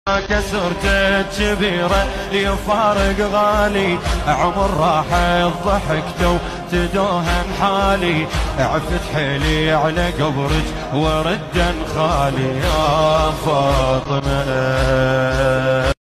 كسرته كبيرة يفارق غالي، عمر راحت ضحكته وتدوهن حالي، عفت حيلي على قبرك وردا خالي يا فاطمة.